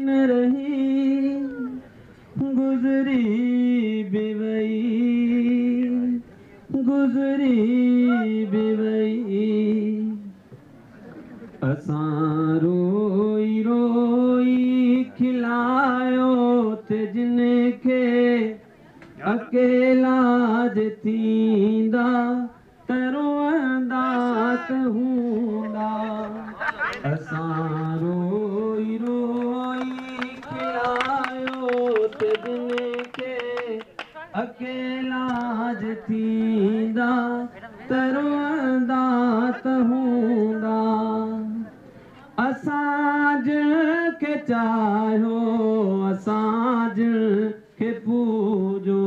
न रही गुज़री बि वई असां रोई रोई खिलायो थे जिनखे अकेला जे थींदा त रोअंदा त हूंदा असां रोई रोई खिलायो थे जिनखे अकेला जे थींदा त रोअंदा त हूंदा असां जिनखे चाहियो असां जिनखे पूजो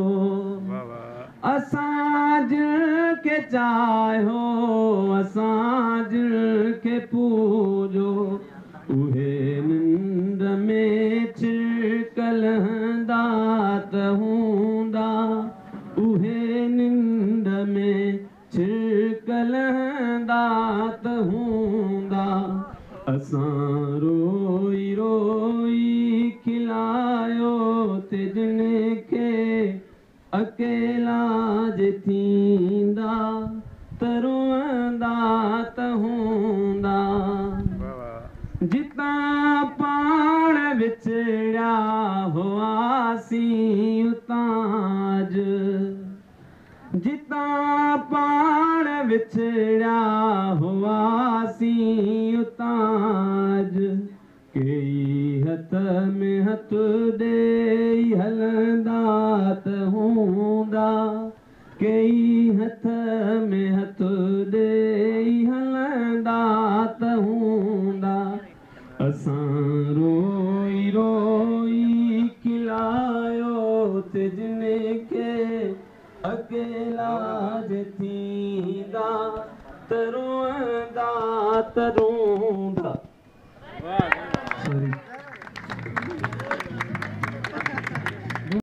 असां जिनखे चाहियो असां जिनखे पूजो उहे निंड में छिड़कल हंदा त हूंदा उहे निंड में छिड़कल हंदा त हूंदा असां रोई रोई खिलायो थे जिनखे अकेला जे थींदा त रोअंदा त हूंदा जितां पाण विछड़िया हुआसीं उतां जितां पाण विछड़िया हुआसीं उतां कई हथ में हथ ॾेई हलंदा त हूंदा कई हथ में हथ ॾेई हलंदा त हूंदा असां रोई रोई खिलायो थे जिनखे अकेला जे थींदा त रोअंदा त रोंदा